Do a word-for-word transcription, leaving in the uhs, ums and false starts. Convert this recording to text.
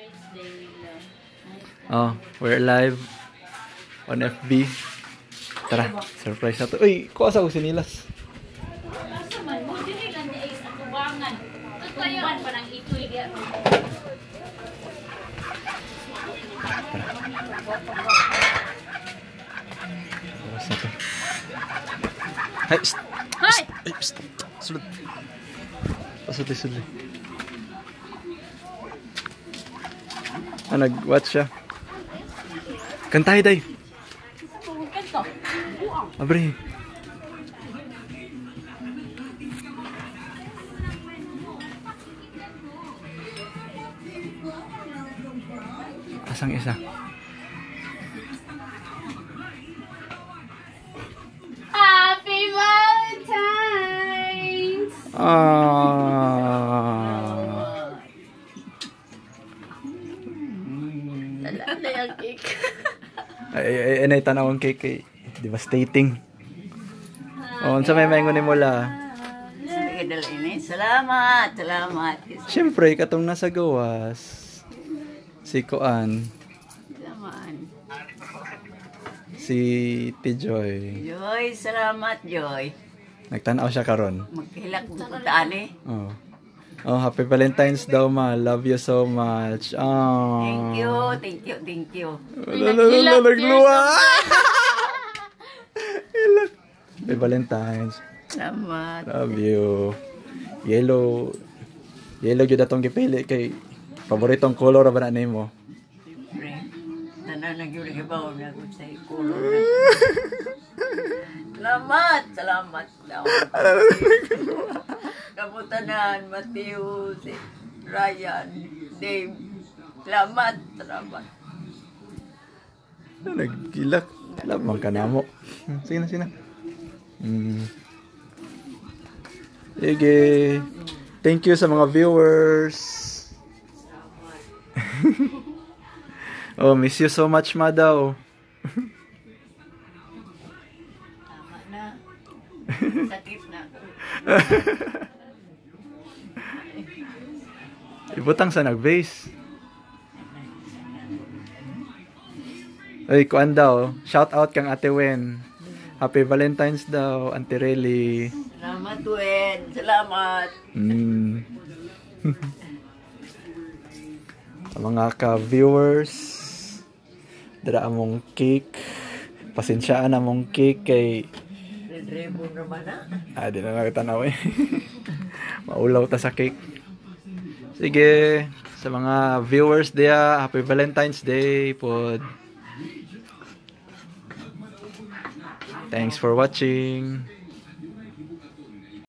Oh, we're live on F B. Tara, surprise na to. Uy, kuha sa sinilas. Hay, psst, psst, ay, psst, sulod. Pasuli, sulod. Ah, nag-watch siya. Kantahe, day. Abre. Asang isa? Happy Valentine's! Ah. Dala yung cake. Ay, ay, ay, ay, tanawang cake kay devastating. Oh, unsa may maingon ni mula? Salamat, salamat. Siyempre, katong nasa gawas. Si Koan. Salamat. Si Tijoy. Joy, salamat, Joy. Nagtanaw siya karon. Magkahilak mo ko taani. Oh. Oh, happy Valentine's daw, ma. Love you so much. Oh. Thank you, thank you, thank you. Wala, nagluwa. Hilak. Happy Valentine's. Salamat. Love you. Yellow. Yellow yun atong gipili kay paboritong color ba na nimo? Siyempre, nananag yung nagibaw na ako sa kulong na. Salamat, salamat. Kamutanan, Matthew, si Ryan, Dave. Salamat, salamat. Nagilak. Lamang ka na mo. Sige na, sige na. Mm. Sige. Thank you sa mga viewers. Oh, miss you so much, ma daw. Tama na. Sakit na. Ibutang sa nag-base. Ay, kuan daw. Shout out kang Ate Wen. Happy Valentine's daw, Auntie Relly. Salamat, Wen. Salamat. Mm. Sa mga ka-viewers, dara among cake. Pasensyaan among cake kay Red ribbon naman na. ah, di na nakitanaw eh. Maulaw ta sa cake. Sige, sa mga viewers dia, Happy Valentine's Day pod. Thanks for watching.